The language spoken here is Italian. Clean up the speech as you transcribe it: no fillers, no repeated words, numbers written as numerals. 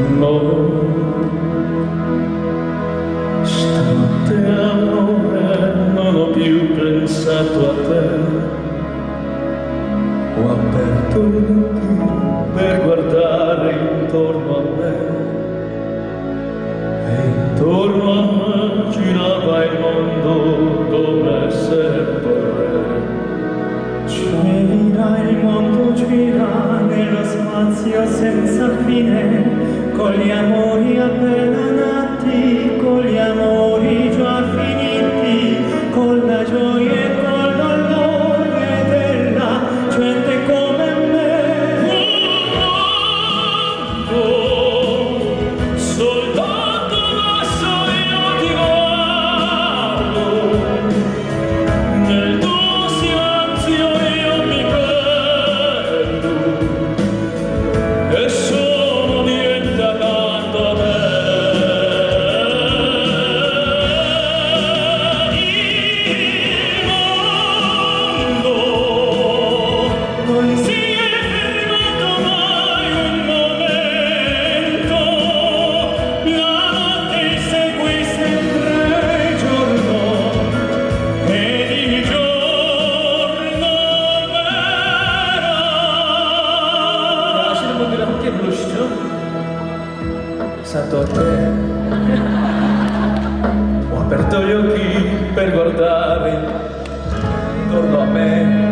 Stanotte amore non ho più pensato a te, ho aperto gli occhi per guardare intorno a me e intorno a me girava il mondo come sempre. Gira il mondo, gira nello spazio senza fine, con gli amori appena nati, con gli amori già finiti, con la gioia e con l'orgoglio della gente come me. Soltanto adesso io ti guardo, nel tuo silenzio io mi perdo e sono niente accanto a te. Il mondo non si è fermato mai un momento, la notte segue sempre il giorno ed il giorno verrà. 하시는 분들은 함께 부르시죠? Santo a te, ho aperto gli occhi per guardare intorno a me